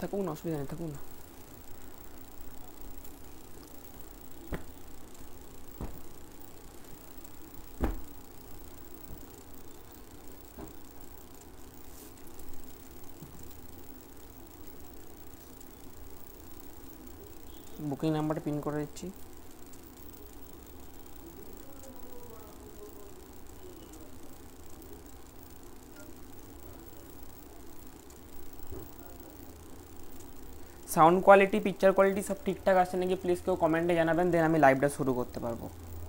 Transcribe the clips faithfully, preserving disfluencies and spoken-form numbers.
থাকুক না, অসুবিধা নেই, থাকুক না। বুকিং নাম্বারটা পিন করে দিচ্ছি। সাউন্ড কোয়ালিটি, পিকচার কোয়ালিটি সব ঠিকঠাক আছে নাকি প্লিজ কেউ কমেন্টে জানাবেন, দেন আমি লাইভটা শুরু করতে পারবো।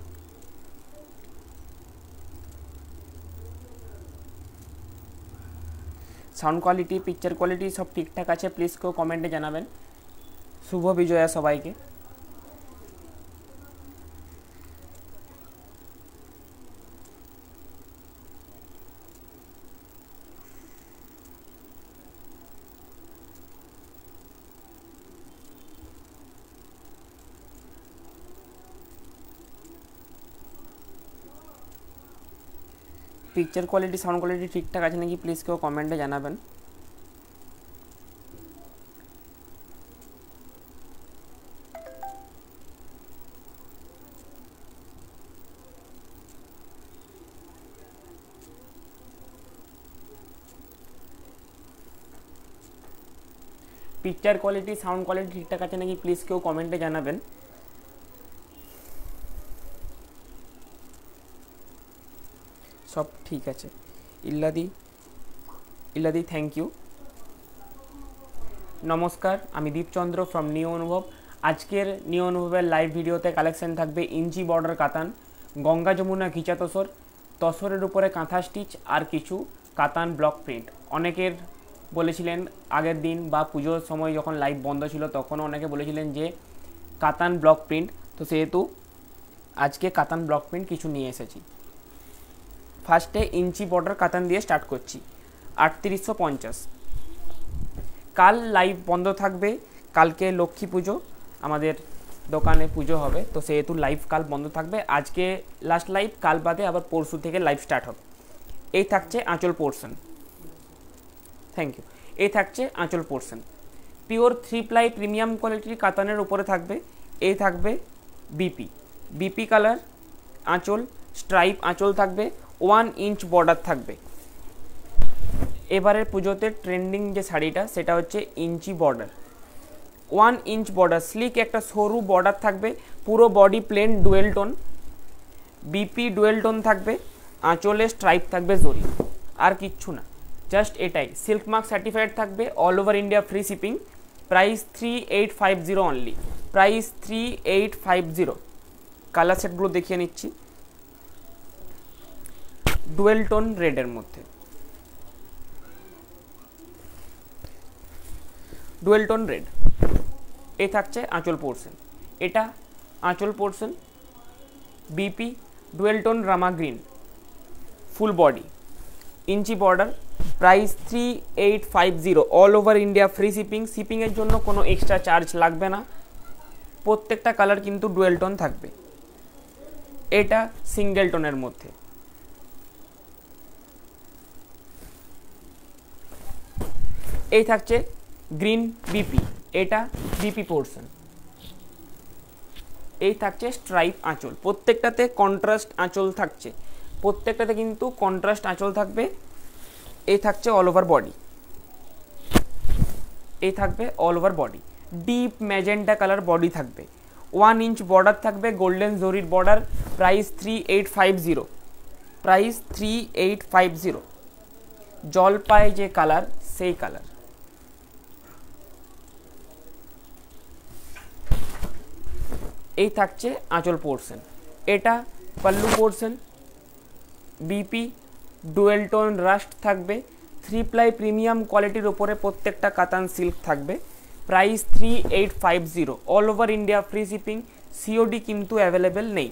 সাউন্ড কোয়ালিটি, পিকচার কোয়ালিটি সব ঠিকঠাক আছে প্লিজ কেউ কমেন্টে জানাবেন। শুভ বিজয়া সবাইকে। পিকচার কোয়ালিটি, সাউন্ড কোয়ালিটি ঠিকঠাক আছে নাকি প্লিজ কেউ কমেন্টে জানাবেন। পিকচার কোয়ালিটি, সাউন্ড কোয়ালিটি ঠিকঠাক আছে নাকি প্লিজ কেউ কমেন্টে জানাবেন। সব ঠিক আছে। ইল্লাদি, ইল্লাদি থ্যাংক ইউ। নমস্কার, আমি দীপচন্দ্র ফ্রম নিউ অনুভব। আজকের নিউ অনুভবের লাইভ ভিডিওতে কালেকশন থাকবে ইঞ্চি বর্ডার কাতান, গঙ্গা যমুনা ঘিচা তসর, তসরের উপরে কাঁথা স্টিচ আর কিছু কাতান ব্লক প্রিন্ট। অনেকের বলেছিলেন আগের দিন বা পুজোর সময় যখন লাইভ বন্ধ ছিল তখনও অনেকে বলেছিলেন যে কাতান ব্লক প্রিন্ট, তো সেহেতু আজকে কাতান ব্লক প্রিন্ট কিছু নিয়ে এসেছি। ফার্স্টে ইঞ্চি বর্ডার কাতান দিয়ে স্টার্ট করছি, আটত্রিশশো পঞ্চাশ। কাল লাইভ বন্ধ থাকবে, কালকে লক্ষ্মী পুজো, আমাদের দোকানে পুজো হবে, তো সেহেতু লাইভ কাল বন্ধ থাকবে। আজকে লাস্ট লাইভ, কাল বাদে আবার পরশু থেকে লাইভ স্টার্ট হবে। এই থাকছে আঁচল পোর্শন, থ্যাংক ইউ। এই থাকছে আঁচল portion, pure three ply premium কোয়ালিটির কাতানের উপরে থাকবে। এই থাকবে বিপি, বিপি কালার আঁচল, স্ট্রাইপ আঁচল থাকবে, ওয়ান ইঞ্চ বর্ডার থাকবে। এবারের পুজোতে ট্রেন্ডিং যে শাড়িটা সেটা হচ্ছে ইঞ্চি border, one inch border, sleek একটা সরু বর্ডার থাকবে, পুরো body plain dual tone, BP dual tone থাকবে, আঁচলে স্ট্রাইপ থাকবে জরি, আর কিচ্ছু না, জাস্ট এটাই। সিল্ক মার্ক সার্টিফাইড থাকবে, all over India free shipping. Price three eight five zero only, price three eight five zero. Colour সেটগুলো দেখিয়ে নিচ্ছি, ডুয়েল টোন রেডের মধ্যে, ডুয়েল টোন রেড। এই থাকছে আঁচল পোর্শন, এটা আঁচল পোর্শন, বিপি ডুয়েল টোন রামা গ্রিন, ফুল বডি, ইঞ্চি border. Price three eight five zero, all over India free shipping. শিপিংয়ের জন্য কোনো এক্সট্রা চার্জ লাগবে না, প্রত্যেকটা কালার কিন্তু ডুয়েল টোন থাকবে। এটা সিঙ্গেল টোনের মধ্যে। এই থাকছে গ্রিন বিপি, এটা বিপি পোর্শন। এই থাকছে স্ট্রাইপ আঁচল, প্রত্যেকটাতে কন্ট্রাস্ট আঁচল থাকছে, প্রত্যেকটাতে কিন্তু কন্ট্রাস্ট আঁচল থাকবে। এই থাকছে অল ওভার বডি, এই থাকবে all over body, deep magenta colour body থাকবে, ওয়ান ইঞ্চ বর্ডার থাকবে, গোল্ডেন জরির border. Price three eight five zero, price three eight five zero. জলপাই যে কালার সেই কালার। এই থাকছে আঁচল পোর্শন, এটা pallu portion, BP dual tone rust থাকবে, থ্রি প্লাই প্রিমিয়াম কোয়ালিটির ওপরে প্রত্যেকটা কাতান সিল্ক থাকবে। Price three eight five zero, all over India free shipping, COD কিন্তু অ্যাভেলেবেল নেই।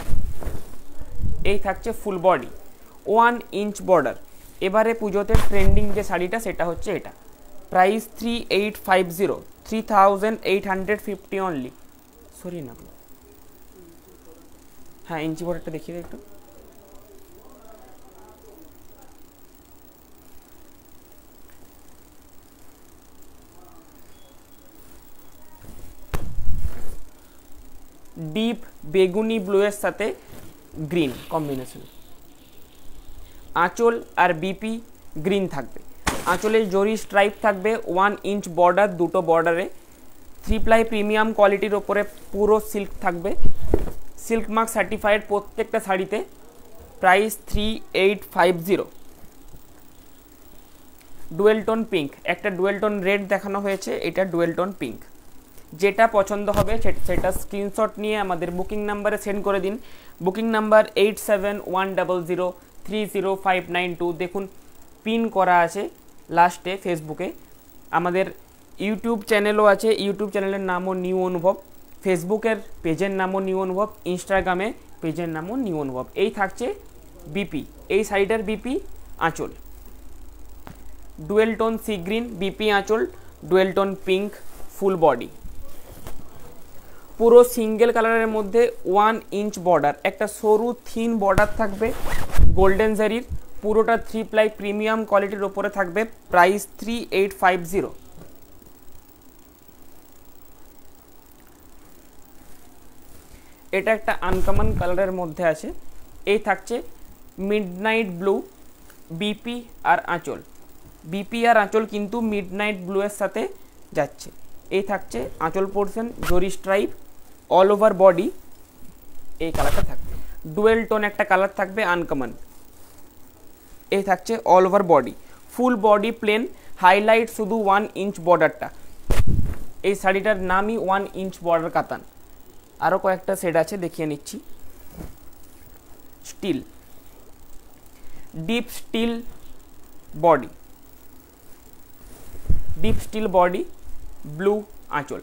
এই থাকছে full body, one inch border. এবারে পুজোতে ট্রেন্ডিং যে শাড়িটা সেটা হচ্ছে এটা, price three eight five zero, three thousand eight hundred fifty only. Sorry না, হ্যাঁ ইঞ্চি বর্ডারটা দেখিয়ে একটু। ডিপ বেগুনি ব্লুয়ের সাথে গ্রিন কম্বিনেশন। আঁচল আর বিপি গ্রিন থাকবে। আঁচলে জরি স্ট্রাইপ থাকবে, ওয়ান ইঞ্চ বর্ডার, দুটো বর্ডারে, থ্রি প্লাই প্রিমিয়াম কোয়ালিটির ওপরে পুরো সিল্ক থাকবে, সিল্ক মার্ক সার্টিফাইড প্রত্যেকটা শাড়িতে। Price three eight five zero. Dual tone pink, একটা ডুয়েল টোন রেড দেখানো হয়েছে, এটা ডুয়েল টোন পিঙ্ক। যেটা পছন্দ হবে সেটা স্ক্রিনশট নিয়ে আমাদের বুকিং নাম্বারে সেন্ড করে দিন। Booking number eight seven one double zero three zero five nine two. দেখুন পিন করা আছে লাস্টে ফেসবুকে। আমাদের ইউটিউব চ্যানেলও আছে, ইউটিউব চ্যানেলের নামও নিউ অনুভব, ফেসবুকের পেজের নামও নিউ অনুভব, ইনস্টাগ্রামে পেজের নামও নিউ অনুভব। এই থাকছে বিপি, এই শাড়িটার বিপি আঁচল। Dual tone sea green BP আঁচল, dual tone pink full body, পুরো সিঙ্গেল কালারের মধ্যে ওয়ান ইঞ্চ বর্ডার, একটা সরু থিন বর্ডার থাকবে গোল্ডেন জারির, পুরোটা থ্রি প্লাই প্রিমিয়াম কোয়ালিটির ওপরে থাকবে। Price three eight five zero. এটা একটা আনকমন কালারের মধ্যে আছে। এই থাকছে মিডনাইট ব্লু বিপি আর আঁচল। বিপি আর আঁচল কিন্তু মিডনাইট ব্লু এর সাথে যাচ্ছে। এই থাকছে আঁচল পোর্শন, জরি স্ট্রাইপ, অল ওভার বডি এই কালারটা থাকবে। ডুয়েল টোন একটা কালার থাকবে আনকমন। এই থাকছে all over body, full body plain, highlight শুধু ওয়ান ইঞ্চ বর্ডারটা। এই শাড়িটার নামই ওয়ান ইঞ্চ বর্ডার কাতান। আরও কয়েকটা শেড আছে দেখিয়ে নিচ্ছি। Steel, deep steel body, deep steel body, blue আঁচল।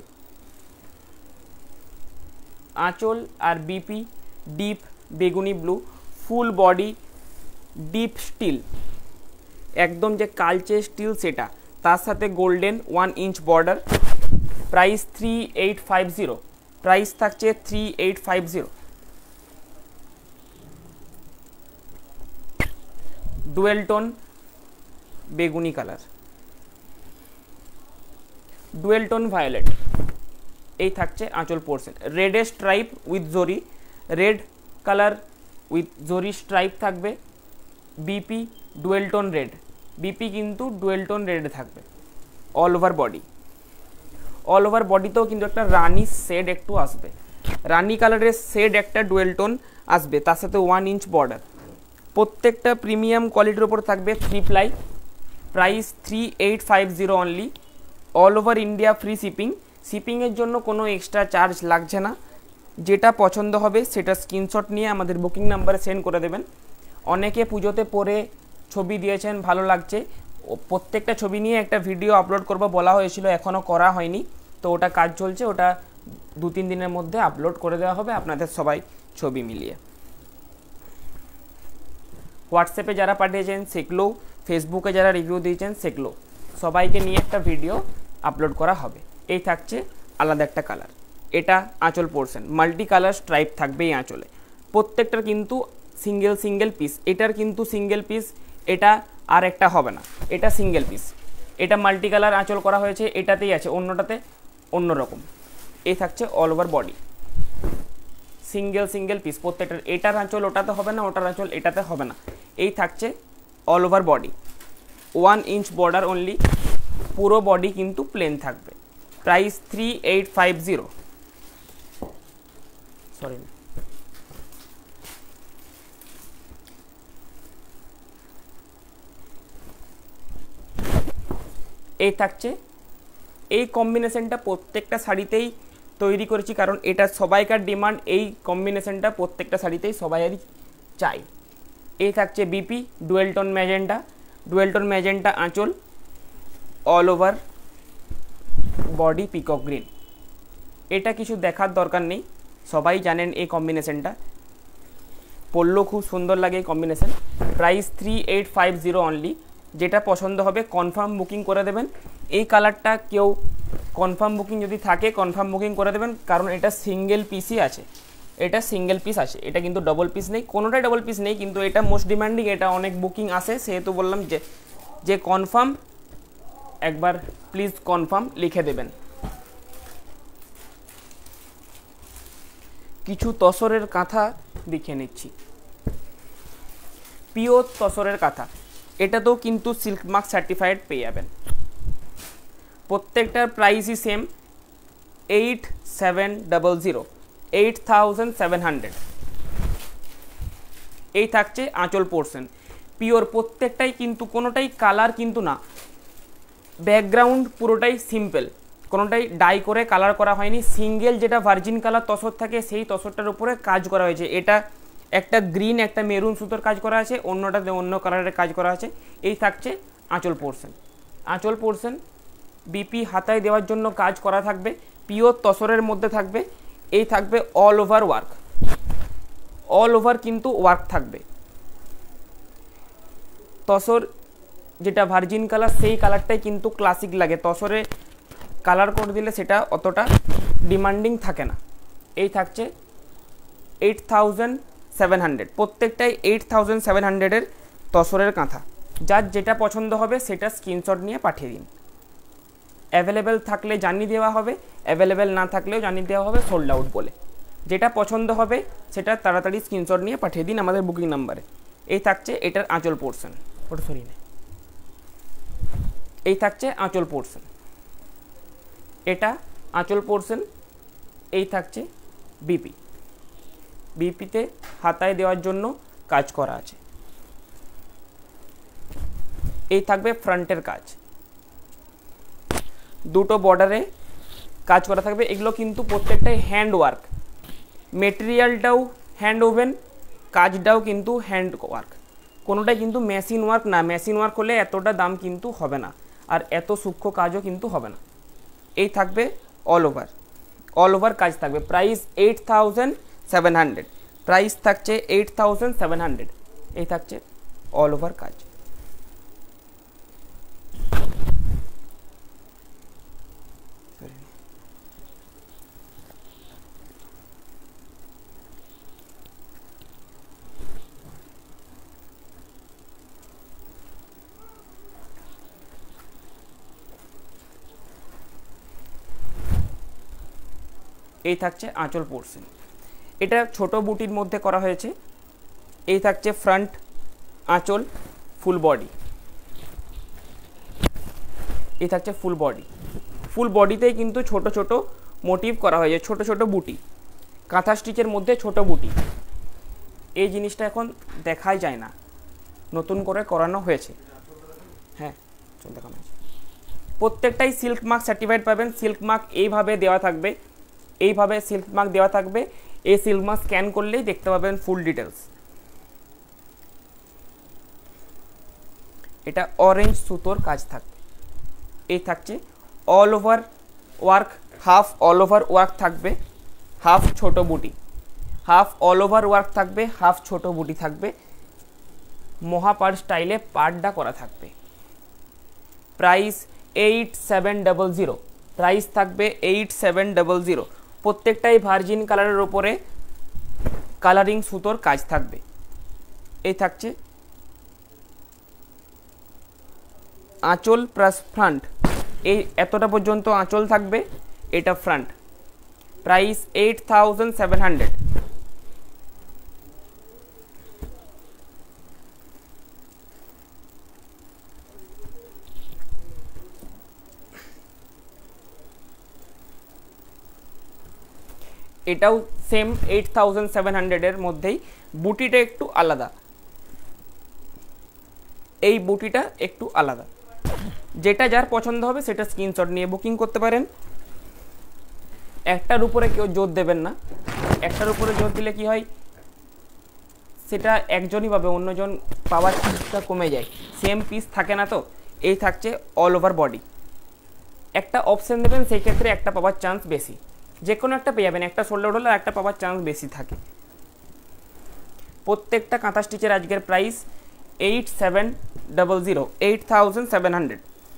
আঁচল আর বিপি ডিপ বেগুনি blue, full body deep steel, একদম যে কালচে স্টিল সেটা, তার সাথে golden one inch border. Price three eight five zero. Price থাকছে three eight five zero. Dual tone বেগুনি কালার, ডুয়েল টোন ভায়োলেট। এই থাকছে আঁচল পোর্শন, রেডে স্ট্রাইপ উইথ জরি, রেড কালার উইথ জরি স্ট্রাইপ থাকবে। BP dual tone red, BP কিন্তু ডুয়েল টোন রেডে থাকবে। All over body, all over বডিতেও কিন্তু একটা রানি শেড একটু আসবে, রানি কালারের শেড একটা ডুয়েল টোন আসবে, তার সাথে ওয়ান ইঞ্চ বর্ডার। প্রত্যেকটা প্রিমিয়াম কোয়ালিটির ওপর থাকবে three ply. Price three eight five zero only. All over India free shipping. শিপিংয়ের জন্য কোনো এক্সট্রা চার্জ লাগছে না। যেটা পছন্দ হবে সেটা স্ক্রিনশট নিয়ে আমাদের বুকিং নাম্বারে সেন্ড করে দেবেন। অনেকে পুজোতে পরে ছবি দিয়েছেন, ভালো লাগছে, প্রত্যেকটা ছবি নিয়ে একটা ভিডিও আপলোড করব বলা হয়েছিল, এখনও করা হয়নি, তো ওটা কাজ চলছে, ওটা দু তিন দিনের মধ্যে আপলোড করে দেওয়া হবে আপনাদের সবাই ছবি মিলিয়ে। হোয়াটসঅ্যাপে যারা পাঠিয়েছেন সেগুলো, ফেসবুকে যারা রিভিউ দিয়েছেন সেগুলো, সবাইকে নিয়ে একটা ভিডিও আপলোড করা হবে। এই থাকছে আলাদা একটা কালার, এটা আঁচল পোর্শন, মাল্টি কালার স্ট্রাইপ থাকবে এই আঁচলে। প্রত্যেকটার কিন্তু সিঙ্গেল সিঙ্গেল পিস, এটার কিন্তু সিঙ্গেল পিস, এটা আর একটা হবে না, এটা সিঙ্গেল পিস। এটা মাল্টি কালার আঁচল করা হয়েছে, এটাতেই আছে, অন্যটাতে অন্যরকম। এই থাকছে all over body, single single piece প্রত্যেকটার। এটার আঁচল ওটাতে হবে না, ওটার আঁচল এটাতে হবে না। এই থাকছে all over body, one inch border only, পুরো বডি কিন্তু প্লেন থাকবে। Price three eight five zero. Sorry, এই থাকছে, এই কম্বিনেশনটা প্রত্যেকটা শাড়িতেই তৈরি করেছি, কারণ এটা সবাইকার ডিমান্ড, এই কম্বিনেশনটা প্রত্যেকটা শাড়িতেই সবাইয়েরই চাই। এই থাকছে BP dual tone magenta, dual tone magenta আঁচল, all over body peacock green. এটা কিছু দেখার দরকার নেই, সবাই জানেন এই কম্বিনেশনটা, পরলেও খুব সুন্দর লাগে এই combination. Price three eight five zero only. যেটা পছন্দ হবে কনফার্ম বুকিং করে দেবেন। এই কালারটা কেউ কনফার্ম বুকিং যদি থাকে কনফার্ম বুকিং করে দেবেন, কারণ এটা সিঙ্গেল পিসই আছে, এটা সিঙ্গেল পিস আছে, এটা কিন্তু ডবল পিস নেই, কোনোটাই ডবল পিস নেই, কিন্তু এটা মোস্ট ডিমান্ডিং, এটা অনেক বুকিং আসে, সেহেতু বললাম যে যে কনফার্ম একবার প্লিজ কনফার্ম লিখে দেবেন। কিছু তসরের কাঁথা দেখিয়ে নিচ্ছি। পিওর তসরের কাঁথা, এটাতেও কিন্তু সিল্ক মার্ক সার্টিফাইড পেয়ে যাবেন। প্রত্যেকটার প্রাইসই same, eight seven double zero eight thousand seven hundred. এই থাকছে আঁচল পোর্শন, পিওর প্রত্যেকটাই, কিন্তু কোনোটাই কালার কিন্তু না, ব্যাকগ্রাউন্ড পুরোটাই সিম্পল, কোনোটাই ডাই করে কালার করা হয়নি। সিঙ্গেল যেটা ভার্জিন কালার তসর থাকে সেই তসরটার উপরে কাজ করা হয়েছে। এটা একটা গ্রিন একটা মেরুন সুতোর কাজ করা আছে, অন্যটাতে অন্য কালারের কাজ করা আছে। এই থাকছে আঁচল পোর্শন। আঁচল পোর্শন বিপি হাতায় দেওয়ার জন্য কাজ করা থাকবে, পিওর তসরের মধ্যে থাকবে। এই থাকবে all over work, all over কিন্তু ওয়ার্ক থাকবে। তসর যেটা ভার্জিন কালার সেই কালারটাই কিন্তু ক্লাসিক লাগে, তসরে কালার করে দিলে সেটা অতটা ডিমান্ডিং থাকে না। এই থাকছে এইট থাউজেন্ড সেভেন হান্ড্রেড, প্রত্যেকটাই এইট থাউজেন্ড সেভেন হান্ড্রেডের তসরের কাঁথা। যার যেটা পছন্দ হবে সেটা স্ক্রিনশট নিয়ে পাঠিয়ে দিন। অ্যাভেলেবেল থাকলে জানিয়ে দেওয়া হবে, অ্যাভেলেবেল না থাকলেও জানিয়ে দেওয়া হবে সোল্ড আউট বলে। যেটা পছন্দ হবে সেটা তাড়াতাড়ি স্ক্রিনশট নিয়ে পাঠিয়ে দিন আমাদের বুকিং নাম্বারে। এই থাকছে এটার আঁচল পোর্শন, ওটা সরি না, এই থাকছে আঁচল পোর্শন, এটা আঁচল পোর্শন। এই থাকছে বিপি, বিপিতে হাতায় দেওয়ার জন্য কাজ করা আছে। এই থাকবে ফ্রন্টের কাজ, দুটো বর্ডারে কাজ করা থাকবে। এগুলো কিন্তু প্রত্যেকটাই হ্যান্ড ওয়ার্ক, মেটেরিয়ালটাও হ্যান্ড ওভেন, কাজটাও কিন্তু হ্যান্ড ওয়ার্ক, কোনোটাই কিন্তু মেশিন ওয়ার্ক না। মেশিন ওয়ার্ক হলে এতটা দাম কিন্তু হবে না, আর এত সূক্ষ্ম কাজও কিন্তু হবে না। এই থাকবে অল ওভার, অল ওভার কাজ থাকবে। Price eight thousand seven hundred, price থাকছে এইট থাউজেন্ড সেভেন হান্ড্রেড। এই থাকছে অল ওভার কাজ। এই থাকছে আঁচল পোর্শন, এটা ছোট বুটির মধ্যে করা হয়েছে। এই থাকছে ফ্রন্ট আঁচল, ফুল বডি। এই থাকছে ফুল বডি, ফুল বডিতেই কিন্তু ছোট ছোট মোটিভ করা হয়েছে, ছোট ছোট বুটি, কাঁথা স্টিচের মধ্যে ছোট বুটি। এই জিনিসটা এখন দেখাই যায় না, নতুন করে করানো হয়েছে। হ্যাঁ চল দেখানো হয়েছে। প্রত্যেকটাই সিল্ক মার্ক সার্টিফাইড পাবেন। সিল্ক মার্ক এইভাবে দেওয়া থাকবে, এইভাবে সিল্ক মার্ক দেওয়া থাকবে। এই সিল্ক মার্ক স্ক্যান করলেই দেখতে পাবেন ফুল ডিটেলস। এটা অরেঞ্জ সুতোর কাজ থাকবে। এই থাকছে all over work, half all over work থাকবে, হাফ ছোট বুটি, হাফ অল ওভার ওয়ার্ক থাকবে, হাফ ছোট বুটি থাকবে। মহাপাড় স্টাইলে পাড়টা করা থাকবে। Price eight seven double zero, price থাকবে এইট সেভেন ডাবল জিরো। প্রত্যেকটাই ভার্জিন কালারের ওপরে কালারিং সুতোর কাজ থাকবে। এই থাকছে আঁচল প্লাস ফ্রন্ট, এই এতটা পর্যন্ত আঁচল থাকবে, এটা front. Price eight thousand seven hundred. এটাও সেম এইট থাউজেন্ড সেভেন হান্ড্রেডের মধ্যেই। বুটিটা একটু আলাদা, এই বুটিটা একটু আলাদা। যেটা যার পছন্দ হবে সেটা স্ক্রিনশট নিয়ে বুকিং করতে পারেন। একটার উপরে কেউ জোর দেবেন না, একটার উপরে জোর দিলে কি হয়, সেটা একজনই পাবে, অন্যজন পাওয়ার চান্সটা কমে যায়, সেম পিস থাকে না তো। এই থাকছে অল ওভার বডি। একটা অপশন দেবেন, সেই ক্ষেত্রে একটা পাওয়ার চান্স বেশি, যে কোনো একটা পেয়ে যাবেন। একটা শোল্ডার হলে একটা পাওয়ার চান্স বেশি থাকে। প্রত্যেকটা কাঁথা স্টিচের আজকের price eight seven double zero, eight thousand seven hundred.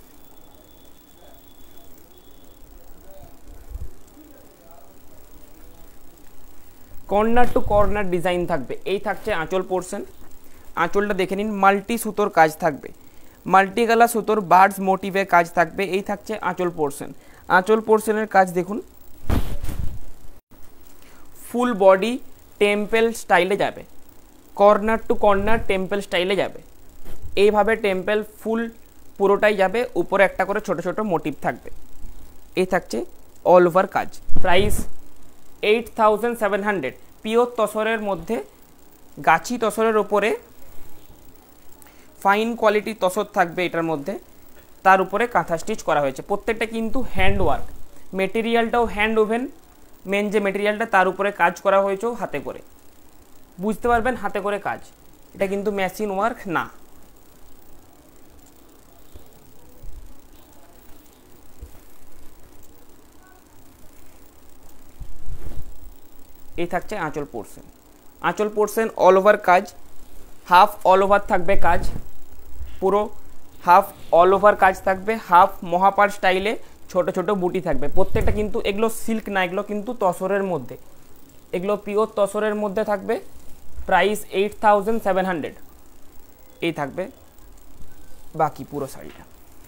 Corner to corner design থাকবে। এই থাকছে আঁচল পোর্শন, আঁচলটা দেখে নিন, মাল্টি সুতোর কাজ থাকবে, মাল্টি কালার সুতোর বার্ডস মোটিভের কাজ থাকবে। এই থাকছে আঁচল পোর্শন, আঁচল পোর্শনের কাজ দেখুন, ফুল বডি টেম্পল স্টাইলে যাবে, কর্নার টু কর্নার টেম্পল স্টাইলে যাবে। এইভাবে টেম্পল ফুল পুরোটাই যাবে, উপরে একটা করে ছোট ছোট মোটিভ থাকবে। এই থাকছে অল ওভার কাজ। Price eight thousand seven hundred. Pure তসরের মধ্যে গাছি তসরের ওপরে ফাইন কোয়ালিটির তসর থাকবে এটার মধ্যে, তার উপরে কাঁথা স্টিচ করা হয়েছে। প্রত্যেকটা কিন্তু হ্যান্ড ওয়ার্ক, মেটেরিয়ালটাও হ্যান্ড ওভেন, মেন যে মেটেরিয়ালটা তার উপরে কাজ করা হয়েছে হাতে করে। বুঝতে পারবেন হাতে করে কাজ, এটা কিন্তু মেশিন ওয়ার্ক না। এই থাকছে আঁচল পোর্শন। আঁচল পোর্শন অল ওভার কাজ, হাফ অল ওভার থাকবে কাজ, পুরো হাফ অল ওভার কাজ থাকবে, হাফ মহাপার স্টাইলে ছোট ছোট বুটি থাকবে। প্রত্যেকটা কিন্তু এগুলো সিল্ক না, এগুলো কিন্তু তসরের মধ্যে, এগুলো পিওর তসরের মধ্যে থাকবে। Price eight thousand seven hundred. এই থাকবে বাকি পুরো শাড়িটা।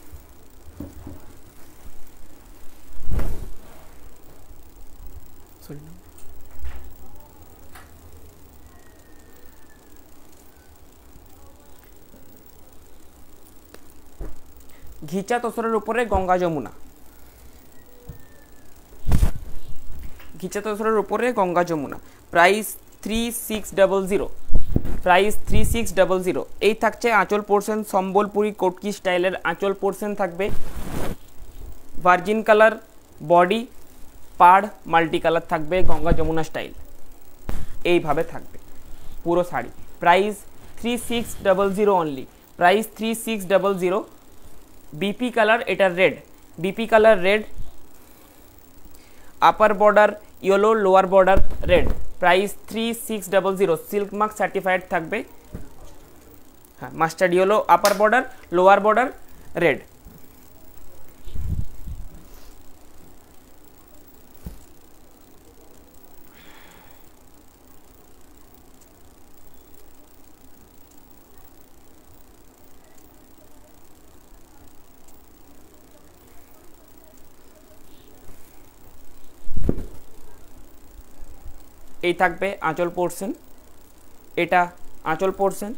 ঘিচা তসরের উপরে গঙ্গা যমুনা, ঘিচা তসরের উপরে Ganga Jamuna. Price three six double zero. Price three six double zero. এই থাকছে আঁচল পোর্শন, সম্বলপুরি কোটকি স্টাইলের আঁচল পোর্শন থাকবে। ভার্জিন কালার বডি, পাড় মাল্টি কালার থাকবে, গঙ্গা যমুনা স্টাইল এইভাবে থাকবে পুরো শাড়ি। Price three six double zero only. Price three six double zero. BP colour, এটা red, BP colour red, upper border yellow, lower border red. Price three six double zero. Silk mark certified থাকবে। হ্যাঁ, mustard yellow upper border, lower border red. এই থাকবে আঁচল portion, এটা আঁচল portion,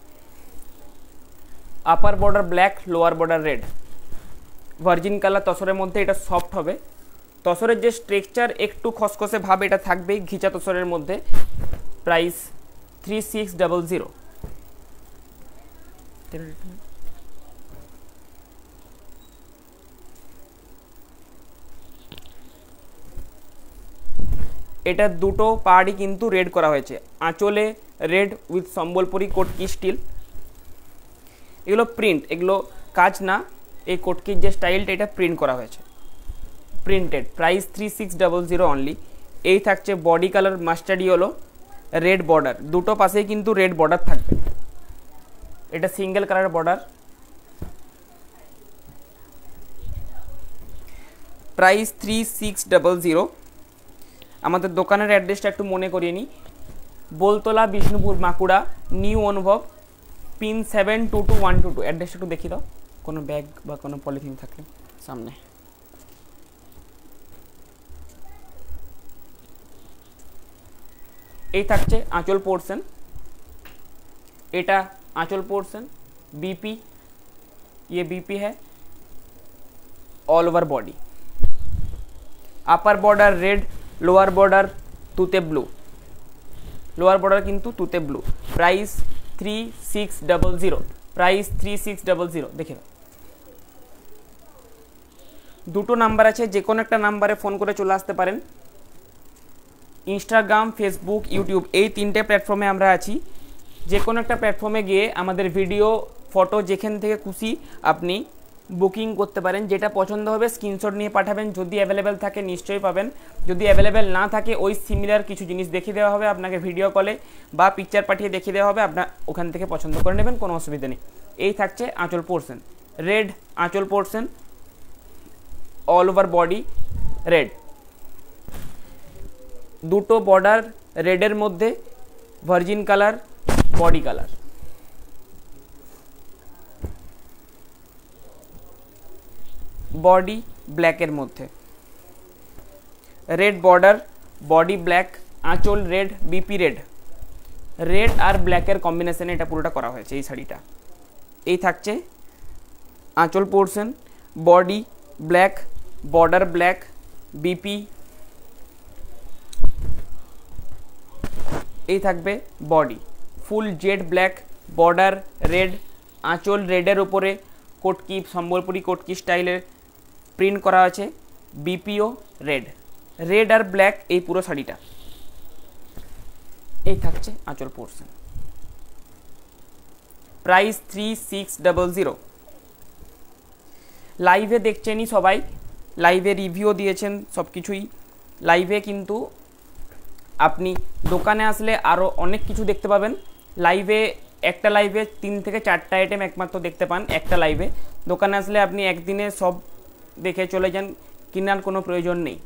upper border black, lower border red. Virgin colour তসরের মধ্যে, এটা সফট হবে। তসরের যে স্ট্রাকচার একটু খসখসে ভাব এটা থাকবে ঘিচা তসরের মধ্যে। Price three six double zero. এটা দুটো পাড়ই কিন্তু রেড করা হয়েছে, আঁচলে রেড উইথ সম্বলপুরি কোটকি স্টিল। এগুলো প্রিন্ট, এগুলো কাজ না, এই কোটকির যে স্টাইলটা এটা প্রিন্ট করা হয়েছে, printed. Price three six double zero only. এই থাকছে body colour mustard yellow, red border, দুটো পাশেই কিন্তু রেড বর্ডার থাকবে। এটা single colour border. Price three six double zero. আমাদের দোকানের অ্যাড্রেসটা একটু মনে করিয়ে নিই। Boltala Bishnupur Bankura new Anubhav pin seven two two one two two. অ্যাড্রেসটা একটু দেখিয়ে দাও, কোনো ব্যাগ বা কোনো পলিথিন থাকলে সামনে। এই থাকছে আঁচল পোর্শন, এটা आंचल पोर्शन, बीपी, ये बीपी है, all over body, upper border red, lower border तूते ब्लू, लोअर बॉर्डर किंतु तूते blue. Price three six double zero, price three six double zero. देखिए দুটো নাম্বার আছে, যে কোনো একটা নাম্বারে ফোন করে চলে আসতে পারেন। ইনস্টাগ্রাম, ফেসবুক, ইউটিউব এই তিনটে প্ল্যাটফর্মে আমরা আছি। যে কোনো একটা প্ল্যাটফর্মে গিয়ে আমাদের ভিডিও, ফটো যেখান থেকে খুশি আপনি বুকিং করতে পারেন। যেটা পছন্দ হবে স্ক্রিনশট নিয়ে পাঠাবেন, যদি অ্যাভেলেবেল থাকে নিশ্চয়ই পাবেন, যদি অ্যাভেলেবেল না থাকে ওই সিমিলার কিছু জিনিস দেখিয়ে দেওয়া হবে আপনাকে ভিডিও কলে বা পিকচার পাঠিয়ে দেখিয়ে দেওয়া হবে, আপনার ওখান থেকে পছন্দ করে নেবেন, কোনো অসুবিধা নেই। এই থাকছে আঁচল পোর্শন, রেড আঁচল portion, all over body red, দুটো বর্ডার রেডের মধ্যে virgin colour body colour, body ব্ল্যাকের মধ্যে রেড বর্ডার, বডি ব্ল্যাক, আঁচল রেড, বিপি রেড, রেড আর ব্ল্যাকের কম্বিনেশনে এটা পুরোটা করা হয়েছে এই শাড়িটা। এই থাকছে আঁচল portion, body black, border black, BP, এই থাকবে body full jet black, border red, আঁচল রেডের উপরে কোটকি সম্বলপুরি কোটকি স্টাইলের প্রিন্ট করা আছে, বিপিও রেড, রেড আর ব্ল্যাক এই পুরো শাড়িটা। এই থাকছে আঁচল portion. Price three six double zero. লাইভে দেখছেনই সবাই, লাইভে রিভিউ দিয়েছেন সব কিছুই। লাইভে কিন্তু আপনি দোকানে আসলে আরও অনেক কিছু দেখতে পাবেন। লাইভে একটা লাইভে তিন থেকে চারটা আইটেম একমাত্র দেখতে পান একটা লাইভে। দোকানে আসলে আপনি একদিনে সব দেখে চলে যান, কেনার কোনো প্রয়োজন নেই।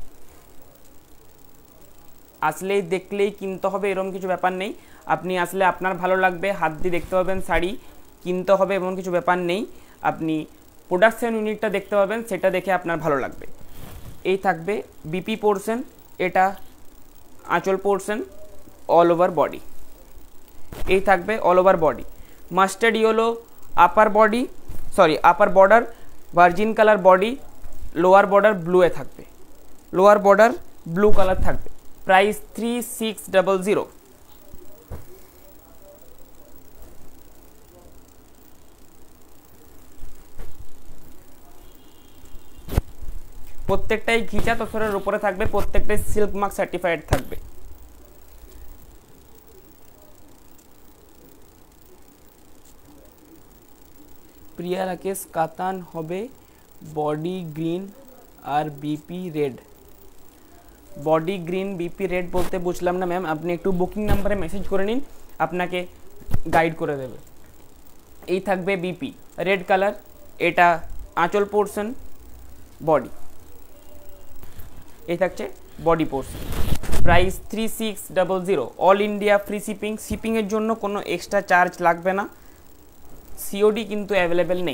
আসলেই দেখলেই কিনতে হবে এরকম কিছু ব্যাপার নেই। আপনি আসলে আপনার ভালো লাগবে, হাত দিয়ে দেখতে পাবেন শাড়ি, কিনতে হবে এমন কিছু ব্যাপার নেই। আপনি প্রোডাকশন ইউনিটটা দেখতে পাবেন, সেটা দেখে আপনার ভালো লাগবে। এই থাকবে বিপি পোর্শন, এটা আঁচল পোর্শন, অল ওভার বডি। এই থাকবে all over body. Mustard yellow upper body, sorry upper border, virgin colour body, lower border ব্লুয়ে থাকবে, লোয়ার বর্ডার ব্লু কালার থাকবে। Price three six double zero. প্রত্যেকটাই ঘিচা তসরের উপরে থাকবে, প্রত্যেকটাই সিল্ক মার্ক সার্টিফাইড থাকবে। প্রিয়া রাকেশ কাতান হবে বডি গ্রিন আর BP red. Body green BP red বলতে বুঝলাম না ম্যাম, আপনি একটু বুকিং নাম্বারে মেসেজ করে নিন, আপনাকে গাইড করে দেবে। এই থাকবে বিপি রেড কালার, এটা আঁচল পোর্শন, বডি। এই থাকছে body portion. Price three six double zero. All India free shipping, শিপিংয়ের জন্য কোনো এক্সট্রা চার্জ লাগবে না। সিওডি কিন্তু অ্যাভেলেবেল নেই।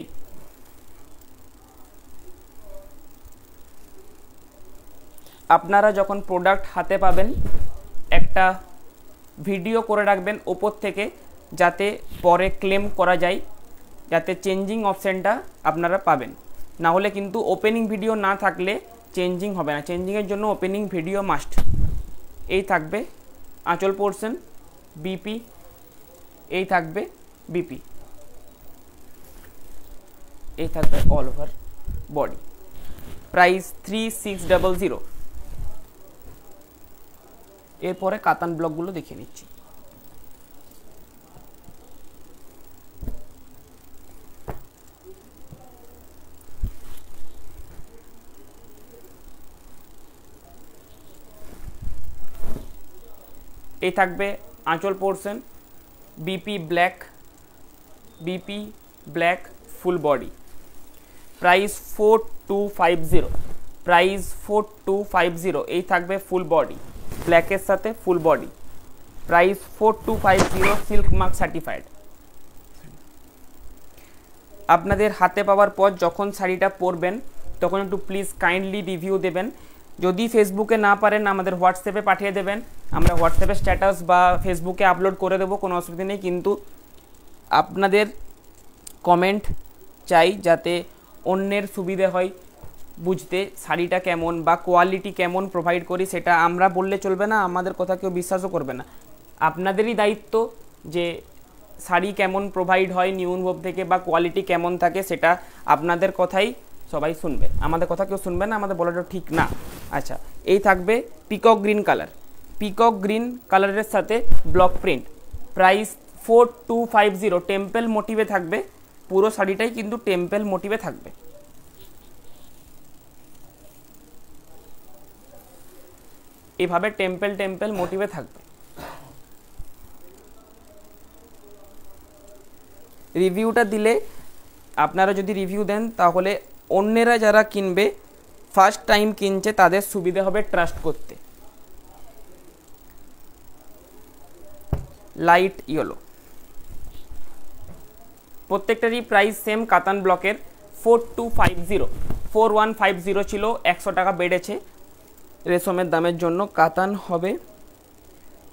আপনারা যখন প্রোডাক্ট হাতে পাবেন একটা ভিডিও করে রাখবেন ওপর থেকে, যাতে পরে ক্লেম করা যায়, যাতে চেঞ্জিং অপশানটা আপনারা পাবেন। না হলে কিন্তু ওপেনিং ভিডিও না থাকলে চেঞ্জিং হবে না, চেঞ্জিংয়ের জন্য ওপেনিং ভিডিও মাস্ট। এই থাকবে আঁচল পোর্শন, বিপি, এই থাকবে বিপি, এই থাকবে all over body. Price three six double zero. এরপরে কাতান ব্লকগুলো দেখিয়ে নিচ্ছি। এই থাকবে আঁচল portion, BP black, BP black full body. Price four two five zero. Price four two five zero. এই থাকবে ফুল বডি, ব্ল্যাকের সাথে full body. Price four two five zero, silk mark certified. আপনাদের হাতে পাওয়ার পর যখন শাড়িটা পরবেন তখন একটু প্লিজ কাইন্ডলি রিভিউ দেবেন। যদি ফেসবুকে না পারেন আমাদের হোয়াটসঅ্যাপে পাঠিয়ে দেবেন, আমরা হোয়াটসঅ্যাপে স্ট্যাটাস বা ফেসবুকে আপলোড করে দেবো, কোনো অসুবিধা নেই। কিন্তু আপনাদের কমেন্ট চাই, যাতে অন্যের সুবিধে হয় বুঝতে শাড়িটা কেমন বা কোয়ালিটি কেমন প্রোভাইড করি। সেটা আমরা বললে চলবে না, আমাদের কথা কেউ বিশ্বাসও করবে না। আপনাদেরই দায়িত্ব যে শাড়ি কেমন প্রোভাইড হয় নিউ অনুভব থেকে বা কোয়ালিটি কেমন থাকে, সেটা আপনাদের কথাই সবাই শুনবে, আমাদের কথা কেউ শুনবে না, আমাদের বলাটা ঠিক না। আচ্ছা, এই থাকবে peacock green colour, peacock green কালারের সাথে block print. Price four two five zero. Temple মোটিভে থাকবে, পুরো শাড়িটাই কিন্তু টেম্পল মোটিভে থাকবে। এভাবে টেম্পল টেম্পল মোটিভে থাকবে। রিভিউটা দিলে, আপনারা যদি রিভিউ দেন তাহলে অন্যেরা যারা কিনবে, ফার্স্ট টাইম কিনছে, তাদের সুবিধা হবে ট্রাস্ট করতে। লাইট ইয়েলো, প্রত্যেকটারই প্রাইস সেম কাতান ব্লকের four two five zero. Four one five zero ছিল, একশো টাকা বেড়েছে রেশমের দামের জন্য। কাতান হবে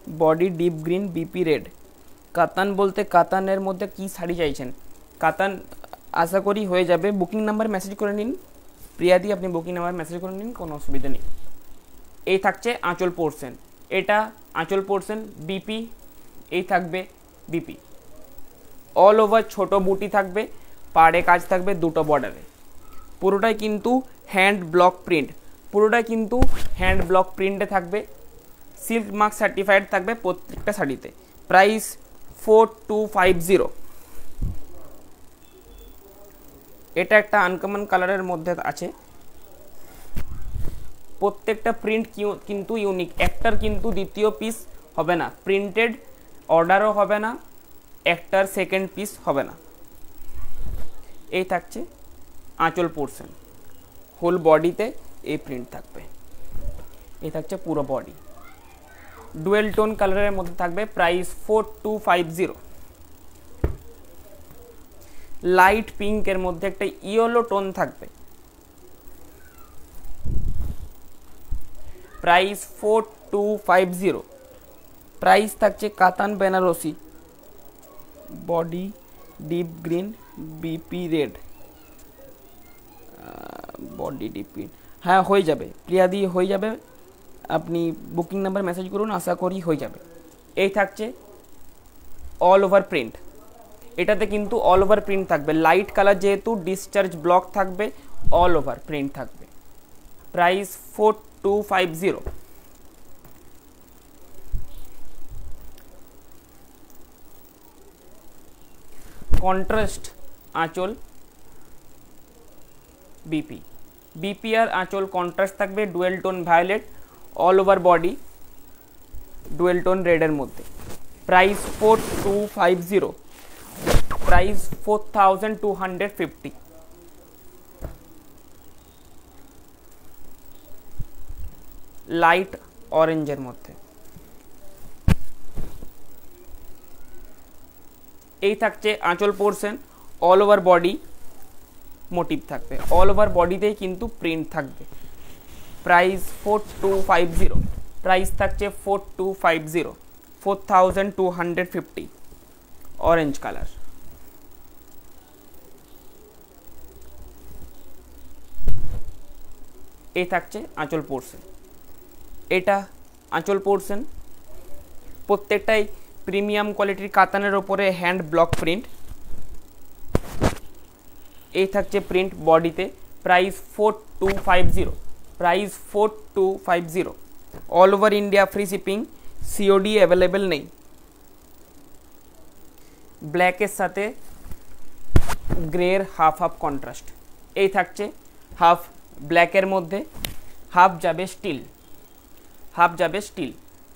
body deep green BP red. কাতান বলতে কাতানের মধ্যে কি শাড়ি চাইছেন? কাতান আশা করি হয়ে যাবে। বুকিং নাম্বার মেসেজ করে নিন প্রিয়াদি, আপনি বুকিং নাম্বার মেসেজ করে নিন, কোনো অসুবিধা নেই। এই থাকছে আঁচল পোর্শন, এটা আঁচল পোর্শন বিপি, এই থাকবে বিপি। অল ওভার ছোট বুটি থাকবে, পাড়ে কাজ থাকবে দুটো বর্ডারে। পুরোটাই কিন্তু হ্যান্ড ব্লক প্রিন্ট, পুরোটাই কিন্তু হ্যান্ড ব্লক প্রিন্টে থাকবে। সিল্ক মার্ক সার্টিফাইড থাকবে প্রত্যেকটা শাড়িতে। Price four two five zero. এটা একটা আনকমন কালারের মধ্যে আছে, প্রত্যেকটা প্রিন্ট কিন্তু ইউনিক, একটার কিন্তু দ্বিতীয় পিস হবে না, প্রিন্টেড অর্ডারও হবে না, একটার সেকেন্ড পিস হবে না। এই থাকছে আঁচল পোর্শন, হোল বডিতে এই প্রিন্ট থাকবে। এই থাকছে পুরো বডি, ডুয়েল টোন কালারের মধ্যে থাকবে। Price four two five zero. Light পিঙ্কের মধ্যে একটা ইয়েলো টোন থাকবে, price four two five zero. Price থাকছে কাতান Banarasi, body deep green BP red, body deep green. হ্যাঁ হয়ে যাবে প্রিয়াদি, হয়ে যাবে, আপনি বুকিং নাম্বার মেসেজ করুন, আশা করি হয়ে যাবে। এই থাকছে অল ওভার প্রিন্ট, এটাতে কিন্তু অল ওভার প্রিন্ট থাকবে, লাইট কালার যেহেতু ডিসচার্জ ব্লক থাকবে, অল ওভার প্রিন্ট থাকবে। Price four two five zero. Contrast আঁচল বিপি, বিপি আর আঁচল কন্ট্রাস্ট থাকবে, dual tone violet, all over body dual tone রেডের মধ্যে। Price four two five zero. Price four thousand two hundred fifty. Light অরেঞ্জের মধ্যে। এই থাকছে আঁচল portion, all over body motif থাকবে, অল ওভার বডিতেই কিন্তু প্রিন্ট থাকবে। Price four two five zero. Price থাকছে four two five zero, four thousand two hundred fifty. Orange colour. এই থাকছে আঁচল পোর্শন, এটা আঁচল পোর্শন, প্রত্যেকটাই প্রিমিয়াম কোয়ালিটির কাতানের ওপরে হ্যান্ড ব্লক প্রিন্ট। এই থাকছে প্রিন্ট বডিতে। Price four two five zero. Price four two five zero. All over India free shipping, COD available নেই। ব্ল্যাকের সাথে গ্রের হাফ হাফ কন্ট্রাস্ট। এই থাকছে হাফ ব্ল্যাকের মধ্যে, হাফ যাবে স্টিল, হাফ যাবে স্টিল।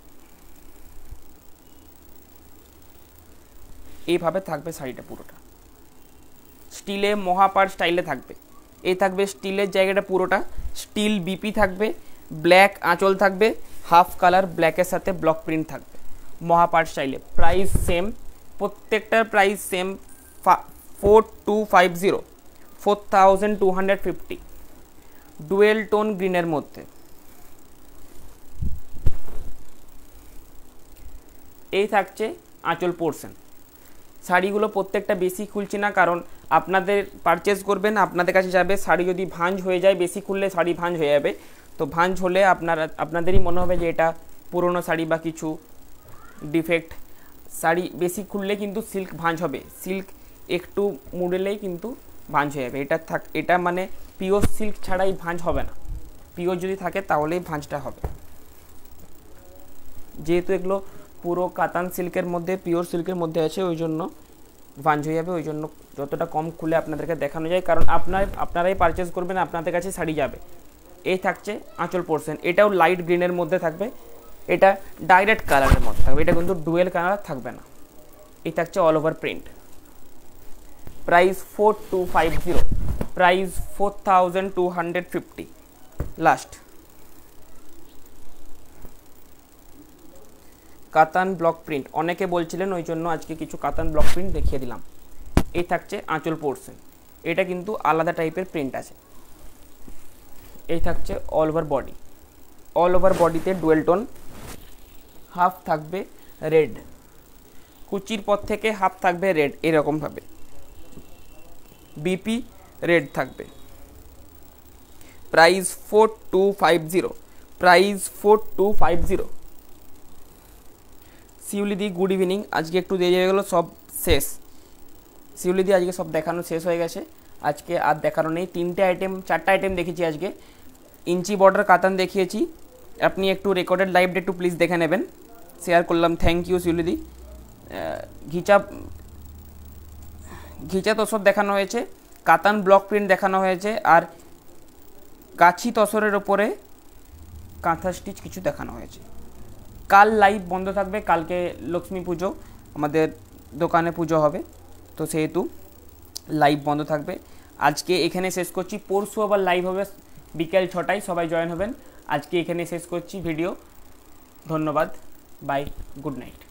এইভাবে থাকবে শাড়িটা পুরোটা, স্টিলে মহাপার স্টাইলে থাকবে। এই থাকবে স্টিলের জায়গাটা পুরোটা স্টিল বিপি থাকবে, ব্ল্যাক আঁচল থাকবে, হাফ কালার ব্ল্যাকের সাথে ব্লক প্রিন্ট থাকবে মহাপার স্টাইলে। প্রাইস সেম, প্রত্যেকটার price same, four two five zero, four thousand two hundred fifty. Dual tone গ্রিনের মধ্যে। এই থাকছে আঁচল পোর্শন। শাড়িগুলো প্রত্যেকটা বেশি খুলছি না, কারণ আপনাদের পারচেস করবেন, আপনাদের কাছে যাবে, শাড়ি যদি ভাঁজ হয়ে যায়, বেশি খুললে শাড়ি ভাঁজ হয়ে যাবে, তো ভাঁজ হলে আপনারা আপনাদেরই মনে হবে যে এটা পুরনো শাড়ি বা কিছু ডিফেক্ট। শাড়ি বেশি খুললে কিন্তু সিল্ক ভাঁজ হবে, সিল্ক একটু মুড়লেই কিন্তু ভাঁজ হয়ে যাবে। এটা থাক, এটা মানে পিওর সিল্ক ছাড়াই ভাঁজ হবে না, পিওর যদি থাকে তাহলেই ভাঁজটা হবে। যেহেতু এগুলো পুরো কাতান সিল্কের মধ্যে, পিওর সিল্কের মধ্যে আছে, ওই জন্য ভাঁজ হয়ে যাবে, ওই জন্য যতটা কম খুলে আপনাদেরকে দেখানো যায়, কারণ আপনার আপনারাই পারচেস করবেন, আপনাদের কাছে শাড়ি যাবে। এই থাকছে আঁচল পোর্শন, এটাও লাইট গ্রিনের মধ্যে থাকবে, এটা ডাইরেক্ট কালারের মধ্যে থাকবে, এটা কিন্তু ডুয়েল কালার থাকবে না। এই থাকছে all over print. Price four two five zero. Price four thousand two hundred fifty. Last কাতান ব্লক প্রিন্ট, অনেকে বলছিলেন, ওই জন্য আজকে কিছু কাতান ব্লক প্রিন্ট দেখিয়ে দিলাম। এই থাকছে আঁচল পোর্শন, এটা কিন্তু আলাদা টাইপের প্রিন্ট আছে। এই থাকছে all over body, all over বডিতে ডুয়েল টোন, হাফ থাকবে রেড, কুচির পর থেকে হাফ থাকবে রেড, এরকমভাবে বিপি রেড থাকবে। Price four two five zero, price four two five zero. শিউলিদি গুড ইভিনিং, আজকে একটু দেরি হয়ে গেলো, সব শেষ। শিউলিদি আজকে সব দেখানো শেষ হয়ে গেছে, আজকে আর দেখানো নেই। তিনটে আইটেম চারটে আইটেম দেখেছি আজকে। ইঞ্চি বর্ডার কাতান দেখিয়েছি, আপনি একটু রেকর্ডেড লাইভটা একটু প্লিজ দেখে নেবেন, শেয়ার করলাম, থ্যাংক ইউ শিউলিদি। ঘিচা ঘিচা তসর দেখানো হয়েছে, কাতান ব্লক প্রিন্ট দেখানো হয়েছে, আর গাছি তসরের ওপরে কাঁথা স্টিচ কিছু দেখানো হয়েছে। কাল লাইভ বন্ধ থাকবে, কালকে লক্ষ্মী পুজো, আমাদের দোকানে পুজো হবে, তো সেহেতু লাইভ বন্ধ থাকবে। আজকে এখানে শেষ করছি, পরশু আবার লাইভ হবে বিকেল ছটায়, সবাই জয়েন হবেন। আজকে এখানে শেষ করছি ভিডিও, ধন্যবাদ, বাই, গুড নাইট।